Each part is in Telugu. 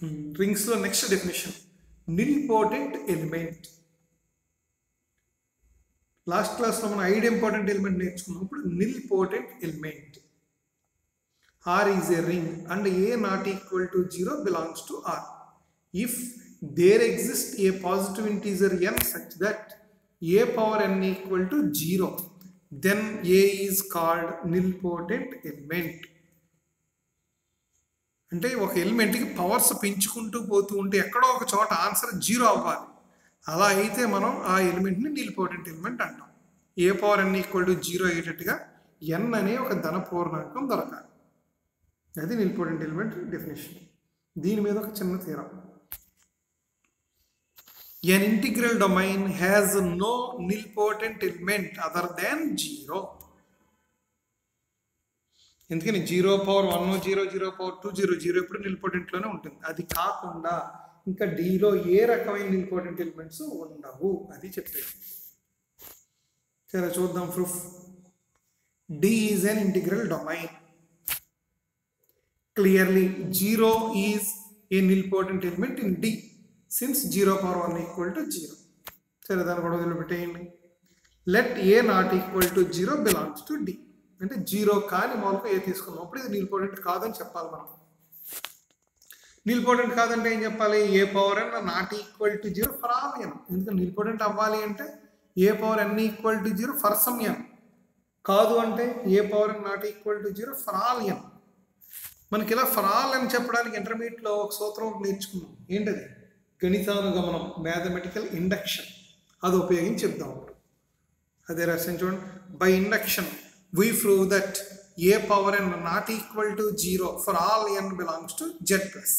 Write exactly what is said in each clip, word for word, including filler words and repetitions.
రింగ్స్ లో next definition nilpotent element. Last class లో మనం ఐడెంపోటెంట్ ఎలిమెంట్ నేర్చుకున్నాం. ఇప్పుడు nilpotent element. R is a ring and A not equal to zero belongs to R. If there exists a positive integer n such that A power n equal to zero, then A is called nilpotent element. అంటే ఒక ఎలిమెంట్కి పవర్స్ పెంచుకుంటూ పోతూ ఉంటే ఎక్కడో ఒక చోట ఆన్సర్ జీరో అవ్వాలి. అలా అయితే మనం ఆ ఎలిమెంట్ని నిల్పోటెంట్ ఎలిమెంట్ అంటాం. A power N equal to zero అయ్యేటట్టుగా ఎన్ అనే ఒక ధన పూర్ణాంకం దొరకాలి. అది నిల్పోటెంట్ ఎలిమెంట్ డెఫినేషన్. దీని మీద ఒక చిన్న theorem. An integral domain has no nilpotent element other than zero. ఎందుకని zero power one zero zero power two zero zero ఎప్పుడు నిల్పోటెంట్లోనే ఉంటుంది. అది కాకుండా ఇంకా డీలో ఏ రకమైన నిల్పోటెంట్ ఎలిమెంట్స్ ఉండవు. అది చెప్పేది. సరే చూద్దాం proof. D is an integral domain. Clearly, zero is a nilpotent element in D since zero power one equal to zero. సరే దాన్ని కూడా వదిలిపెట్టేయండి. Let A not equal to zero belongs to D. అంటే జీరో కాని మూలకు ఏ తీసుకున్నాం. అప్పుడు ఇది నిల్పోటెంట్ కాదని చెప్పాలి మనం. నిల్పోటెంట్ కాదంటే ఏం చెప్పాలి? A power N not equal to zero for all N. ఎందుకంటే నిల్పోటెంట్ అవ్వాలి అంటే A power N equal to zero for some N. కాదు అంటే A power N not equal to zero for all N. మనకి ఇలా ఫర్ ఆల్ అని చెప్పడానికి ఇంటర్మీడియట్లో ఒక సూత్రం నేర్చుకున్నాం. ఏంటది? గణితానుగమనం, మ్యాథమెటికల్ ఇండక్షన్. అది ఉపయోగించి చెప్దాం. అదే రాసిన చూడండి. By induction we prove that A power N not equal to zero for all N belongs to Z plus.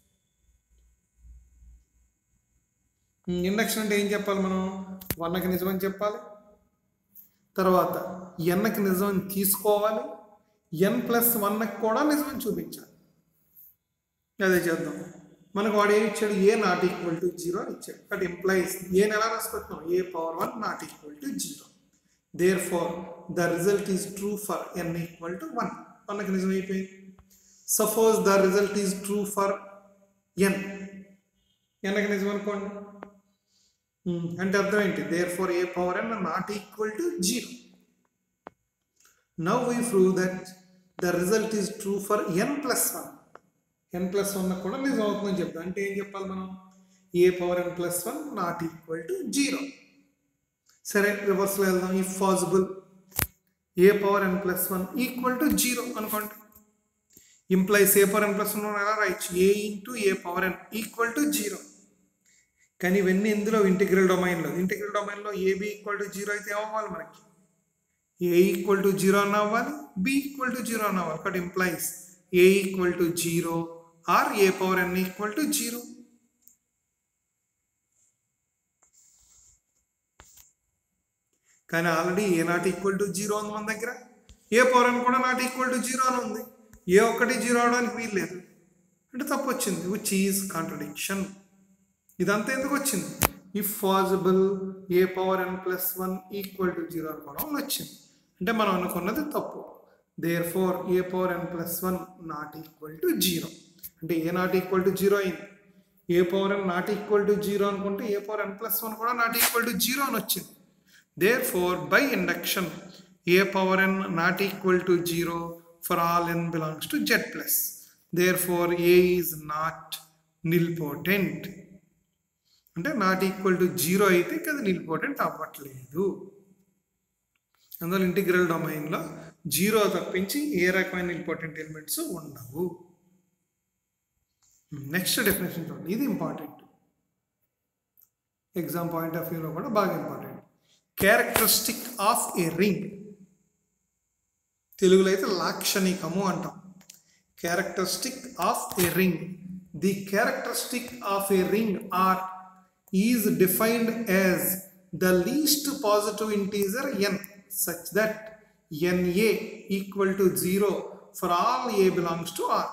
Induction అంటే ఏం చెప్పాలి మనం? వన్కి నిజమని చెప్పాలి, తర్వాత ఎన్కి నిజమని తీసుకోవాలి, ఎన్ ప్లస్ వన్కి కూడా నిజమని చూపించాలి. అదే చేద్దాం. మనకు వాడు ఏమి ఇచ్చాడు? A not equal to zero అని ఇచ్చాడు. బట్ ఇంప్లైస్ ఏని ఎలా రాసుకుంటున్నాం? A power one not equal to zero. Therefore the result is true for N equal to one. వన్కి నిజం అయిపోయింది. Suppose the result is true for N. ఎన్కి నిజం అనుకోండి. అంటే అర్థం ఏంటి? Therefore A power N not equal to zero. Now we prove that the result is true for n plus one. n plus one కూడా నిజం అవుతుందని చెప్తాం. అంటే ఏం చెప్పాలి మనం? A power n plus one not equal to zero. సరే రివర్స్లో వెళ్దాం. If possible A power n plus one equal to zero అనుకోండి. Implies A power n plus one ఎలా రాయొచ్చు? A into A power n equal to zero. కానీ ఇవన్నీ ఇందులో ఇంటిగ్రల్ డొమైన్లో. ఇంటిగ్రల్ డొమైన్లో ఏబి ఈక్వల్ టు జీరో అయితే ఏమవ్వాలి మనకి? ఏ ఈక్వల్ టు జీరో అని అవ్వాలి, బి ఈక్వల్ టు జీరో అని అవ్వాలి. But implies A equal to zero or A power N equal to zero. కానీ already A not equal to zero ఉంది మన దగ్గర. ఏ పవర్ ఎన్ కూడా నాట్ ఈక్వల్ టు జీరో అని ఉంది. ఏ ఒక్కటి జీరో అవడానికి వీలు లేదు. అంటే తప్పు వచ్చింది. Which is contradiction. ఇదంతా ఎందుకు వచ్చింది? If possible A power N plus one equal to zero అనుకోవడం వచ్చింది. అంటే మనం అనుకున్నది తప్పు. Therefore A power N plus one not equal to zero. అంటే A not equal to zero అయింది. A power N not equal to zero అనుకుంటే A power N plus one కూడా నాట్ ఈక్వల్ టు జీరో అని వచ్చింది. Therefore by induction A power N not equal to zero for all N belongs to Z plus. Therefore A is not nilpotent. అంటే నాట్ ఈక్వల్ టు జీరో అయితే అది నిల్పోటెంట్ అవ్వట్లేదు. అందువల్ల ఇంటిగ్రల్ డొమైన్లో జీరో తప్పించి ఏ రకమైన నిల్పోటెంట్ ఎలిమెంట్స్ ఉండవు. నెక్స్ట్ డెఫినేషన్ చూడండి. ఇది ఇంపార్టెంట్. ఎగ్జామ్ పాయింట్ ఆఫ్ వ్యూలో కూడా బాగా important. Characteristic of a ring. తెలుగులో అయితే లాక్షణికము అంటాం. Characteristic of a ring. The characteristic of a ring R is defined as the least positive integer n such that na equal to zero for all a belongs to R.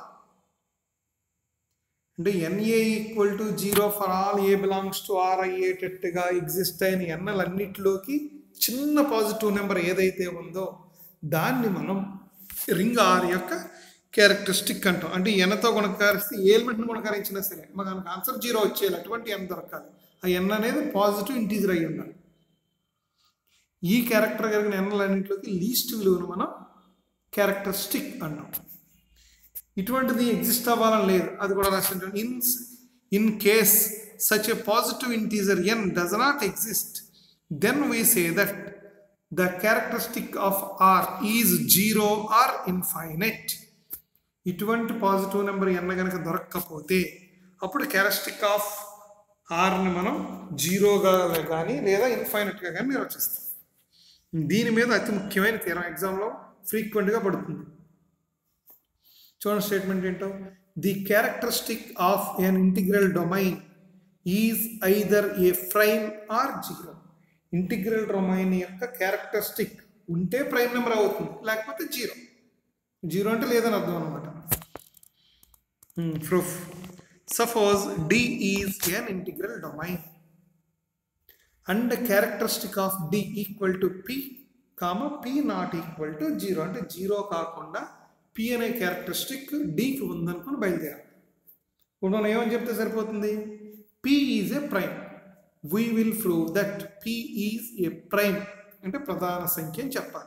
అంటే na equal to zero for all A belongs to R అయ్యేటట్టుగా ఎగ్జిస్ట్ అయిన ఎన్నలన్నిటిలోకి చిన్న పాజిటివ్ నెంబర్ ఏదైతే ఉందో దాన్ని మనం రింగ్ ఆర్ యొక్క క్యారెక్టరిస్టిక్ అంటాం. అంటే ఎన్తో గుణకరిస్తే ఏ ఎలిమెంట్ని గుణకరించినా సరే మనకు ఆన్సర్ జీరో వచ్చేయాలి. అటువంటి ఎన్ దొరకాలి. ఆ ఎన్ అనేది పాజిటివ్ ఇంటీజర్ అయి ఉండాలి. ఈ క్యారెక్టర్ కలిగిన ఎన్లన్నింటిలోకి లీస్ట్ విలువను మనం క్యారెక్టరిస్టిక్ అంటాం. ఇటువంటిది ఎగ్జిస్ట్ అవ్వాలని లేదు, అది కూడా రాసింటాం. In in case such a positive integer N does not exist, then we say that the characteristic of R is zero or infinite. ఇటువంటి పాజిటివ్ నెంబర్ ఎన్ కనుక దొరకకపోతే అప్పుడు క్యారెక్టరిస్టిక్ ఆఫ్ ఆర్ని మనం జీరోగా కానీ లేదా ఇన్ఫైనైట్గా కానీ నిర్వచిస్తాం. దీని మీద అతి ముఖ్యమైన తీరం ఎగ్జామ్లో ఫ్రీక్వెంట్గా పడుతుంది. చూడండి స్టేట్మెంట్ ఏంటో, the characteristic of an integral domain is either a prime or zero. Integral domain యొక్క క్యారెక్టరిస్టిక్ ఉంటే ప్రైమ్ నెంబర్ అవుతుంది, లేకపోతే జీరో. జీరో అంటే లేదని అర్థం అనమాట. Proof, suppose D is an integral domain and the characteristic of D equal to P, comma P not equal to zero. అంటే జీరో కాకుండా P అనే క్యారెక్టరిస్టిక్ Dకి ఉందనుకుని బయలుదేరాలి. ఇప్పుడు మనం ఏమని చెప్తే సరిపోతుంది, P is a prime. We will prove that P is a prime అంటే ప్రధాన సంఖ్య అని చెప్పాలి.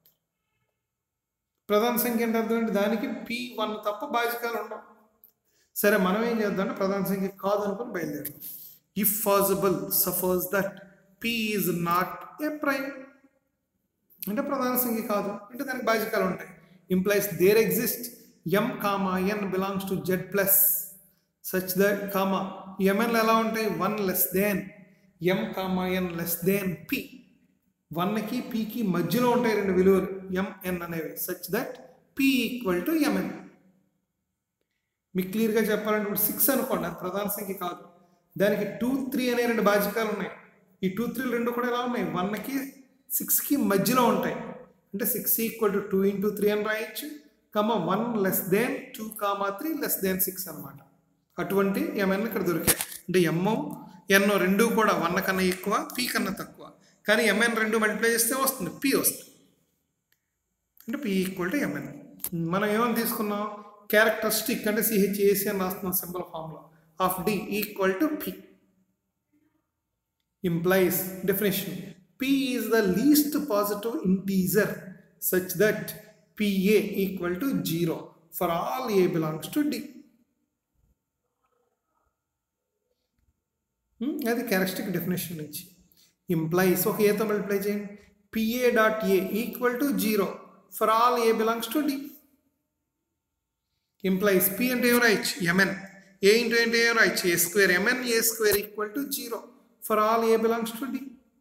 ప్రధాన సంఖ్య అంటే అర్థం ఏంటి, దానికి పీ వన్ తప్ప భాజకాలు ఉండవు. సరే మనం ఏం చేద్దాం అంటే ప్రధాన సంఖ్య కాదు అనుకుని బయలుదేరాం. If possible suppose that P is not a prime అంటే ప్రధాన సంఖ్య కాదు అంటే దానికి భాజకాలు ఉంటాయి. Implies there exist M comma N belongs to Z plus such that comma ఎంఎన్లు ఎలా ఉంటాయి, one less than M comma N less than P. వన్కి పీకి మధ్యలో ఉంటాయి రెండు విలువలు ఎంఎన్ అనేవి, such that P equal to MN. మీకు క్లియర్గా చెప్పాలంటే ఇప్పుడు సిక్స్ అనుకోండి, అది ప్రధాన సంఖ్య కాదు. దానికి టూ త్రీ అనే రెండు భాజకాలు ఉన్నాయి. ఈ టూ త్రీలు రెండు కూడా ఎలా ఉన్నాయి, వన్కి సిక్స్కి మధ్యలో ఉంటాయి. అంటే six equal to two into three అని రాయొచ్చు, comma one less than two comma three less than six అనమాట. అటువంటి ఎంఎన్ ఇక్కడ దొరికాయి. అంటే ఎమ్ఓ ఎన్నో రెండు కూడా వన్ కన్నా ఎక్కువ, పీ కన్నా తక్కువ. కానీ ఎంఎన్ రెండు మల్టిప్లై చేస్తే వస్తుంది, పి వస్తుంది. అంటే పి ఈక్వల్ టు ఎంఎన్. మనం ఏమని తీసుకున్నాం, క్యారెక్టరిస్టిక్ అంటే సిహెచ్ఏసి అని రాస్తున్నాం సింబల్ ఫామ్లో, of D equal to P. Implies definition, P is the least positive integer such that PA equal to zero for all A belongs to D. అది క్యారెక్టరిస్టిక్ డెఫినేషన్ నుంచి. ఇంప్లైస్ ఒక ఏతో మల్టిప్లై చేయండి, PA dot A equal to zero for all A belongs to D. Implies P అంటే ఏం రాయొచ్చు, ఎంఎన్. ఏ ఇంటూ అంటే ఏం రాయొచ్చు, A square. MN A square equal to zero for all A belongs to D.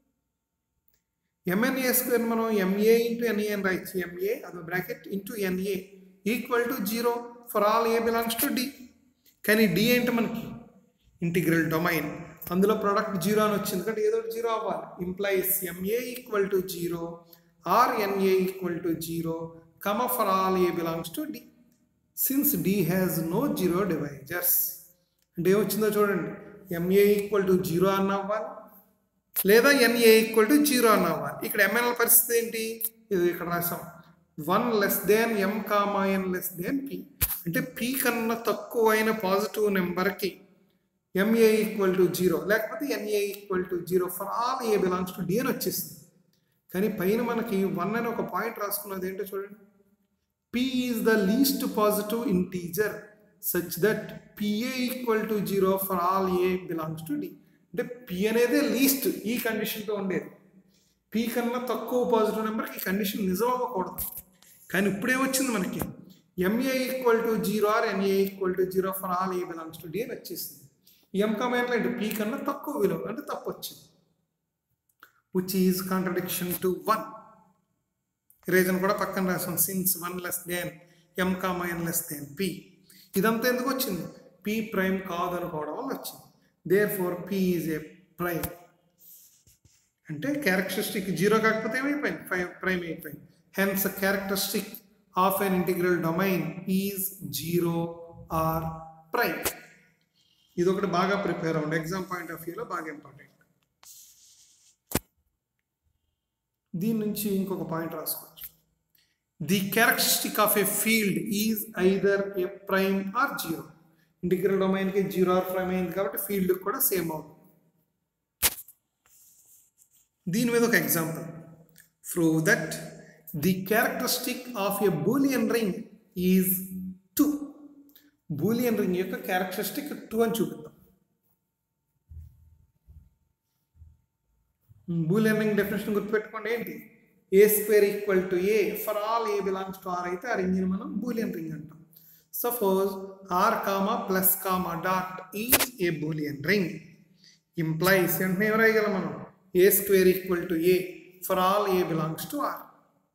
MN A square మనం ఎంఏ ఇంటూ ఎన్ఏ అని రాయొచ్చు. ఎంఏ అదో bracket into NA equal to zero for all A belongs to D. కానీ డి అంటే మనకి ఇంటిగ్రల్ డొమైన్, అందులో ప్రోడక్ట్ జీరో అని వచ్చింది కాబట్టి ఏదో జీరో అవ్వాలి. Implies MA equal to zero or NA equal to zero comma for all A belongs to D since D has no zero divisors. అంటే ఏమొచ్చిందో చూడండి, ఎంఏ ఈక్వల్ టు జీరో అన్న అవ్వాలి లేదా ఎన్ఏ ఈక్వల్ టు జీరో అన్న అవ్వాలి. ఇక్కడ ఎంఎన్ల పరిస్థితి ఏంటి, ఇది ఇక్కడ రాసాం, one less than M comma N less than P. అంటే పి కన్నా తక్కువైన పాజిటివ్ నెంబర్కి ఎంఏ ఈక్వల్ టు జీరో లేకపోతే NA equal to zero for all A belongs to D అని వచ్చేసింది. కానీ పైన మనకి వన్ అని ఒక పాయింట్ రాసుకున్నది ఏంటో చూడండి, P is the least positive integer such that PA equal to zero for all A belongs to D. అంటే పి అనేదే లీస్ట్ ఈ కండిషన్తో ఉండేది. పి కన్నా తక్కువ పాజిటివ్ నెంబర్కి ఈ కండిషన్ నిజం అవ్వకూడదు. కానీ ఇప్పుడేమొచ్చింది మనకి, MA equal to zero or NA equal to zero for all A belongs to D అని వచ్చేసింది. ఎం కమాండ్లో అంటే పీ కన్నా తక్కువ విలువ అంటే తప్పు వచ్చింది, which is contradiction to one. Reason కూడా పక్కన రాసాం, since one less than M comma N less than P. ఇదంతా ఎందుకు వచ్చింది, పి ప్రైమ్ కాదు అనుకోవడం వల్ల వచ్చింది. Therefore P is a prime. అంటే క్యారెక్టరిస్టిక్ జీరో కాకపోతే ఏమైపోయింది, ఫైవ్ ప్రైమ్ అయిపోయింది. Hence characteristic of an integral domain is zero or prime. ఇది ఒకటి బాగా ప్రిపేర్ అవ్వండి, ఎగ్జామ్ పాయింట్ ఆఫ్ వ్యూలో బాగా ఇంపార్టెంట్. దీని నుంచి ఇంకొక పాయింట్ రాసుకోవచ్చు, the characteristic of a field is either a prime or zero. Integral డొమైన్కి జీరో ఆర్ ప్రైమ్ అయింది కాబట్టి ఫీల్డ్ కూడా సేమ్ అవుతుంది. దీని మీద ఒక example, prove that the characteristic of a Boolean ring is two. Boolean ring యొక్క క్యారెక్టరిస్టిక్ టూ అని చూపిద్దాం. బూలియన్ రింగ్ డెఫినేషన్ గుర్తుపెట్టుకోండి ఏంటి, A square equal to A for all A belongs to R అయితే ఆ రింగ్ని మనం బూలియన్ రింగ్ అంటాం. Suppose R comma plus comma dot is a Boolean ring implies అంటే ఏం రాయగలం మనం, A square equal to A for all A belongs to R.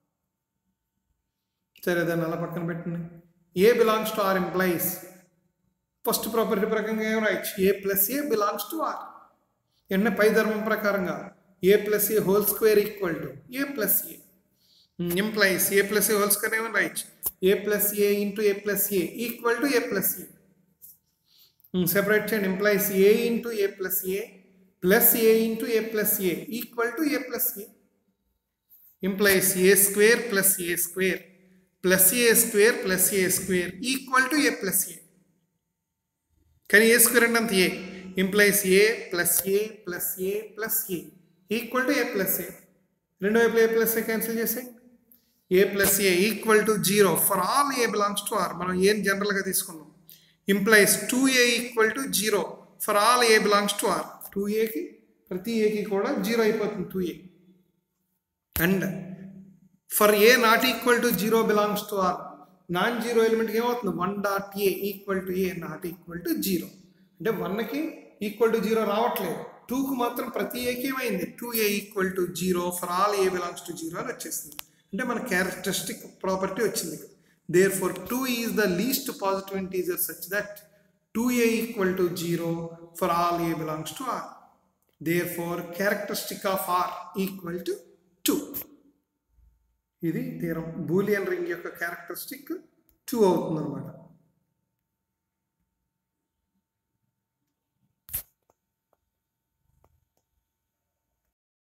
సరే దాన్ని అలా పక్కన పెట్టండి. A belongs to R implies first property ప్రకారంగా ఏం రాయొచ్చు, A plus A belongs to R. ఎన్న పై ధర్మం ప్రకారంగా A plus A whole square equal to A plus A implies A plus A whole square ఏమని రాయొచ్చు, A plus A into A plus A equal to A plus A. Separate చేయండి, implies A into A plus A plus A into A plus A equal to A plus A. Implies A square plus A square plus A square plus A square equal to A plus A. కానీ ఏ స్క్వేర్ అంటే అంత A, implies A plus A plus A plus A equal to A plus A. రెండు వైపులు ఏ ప్లస్ ఏ క్యాన్సిల్ చేసే, A plus A equal to zero for all A belongs to R. మనం ఏం జనరల్గా తీసుకున్నాం, implies two A equal to zero for all A belongs to R. Two ఏకి ప్రతి ఏకి కూడా జీరో అయిపోతుంది two A. And for A not equal to zero belongs to R, non zero ఎలిమెంట్కి ఏమవుతుంది, one dot A equal to A not equal to zero. అంటే వన్కి ఈక్వల్ టు జీరో రావట్లేదు, టూకు మాత్రం ప్రతి ఏకి ఏమైంది, two A equal to zero for all A belongs to zero అని వచ్చేసింది. అంటే మన క్యారెక్టరిస్టిక్ ప్రాపర్టీ వచ్చింది. Therefore two is the least positive integer such that two A equal to zero for all A belongs to R. Therefore characteristic of R equal to two. ఇది థీరం. బూలియన్ రింగ్ యొక్క క్యారెక్టరిస్టిక్ టూ అవుతుంది అన్నమాట.